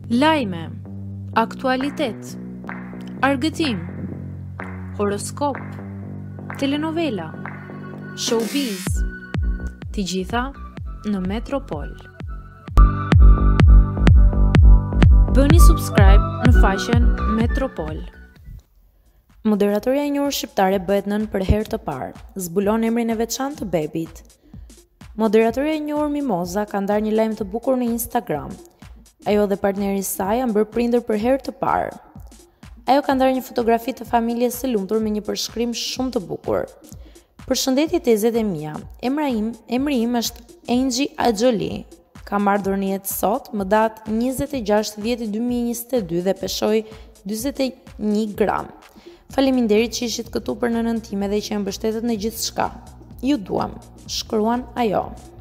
Lajme, aktualitet, argëtim, horoskop, telenovela, showbiz, të gjitha në Metropol. Bëni subscribe në faqen Metropol. Moderatorja e njohur shqiptare bëhet nënë për herë të parë. Zbulon emrin e veçantë të bebit. Moderatorja e njohur Mimoza ka ndarë një lajm të bukur në Instagram. Ajo dhe partneri i saj janë bërë prindër për herë të parë. Ajo ka ndarë një fotografi të familjes së lumtur me një përshkrim shumë të bukur. Përshëndetje tezet e mia. Emri im është Engji Axholi. Kam ardhur në jetë sot, më datë 26/10/2022 dhe peshoj 41 gram. Faleminderit që ishit këtu për nënën time dhe që më mbështetet në gjithçka. Ju duam, shkruan ajo.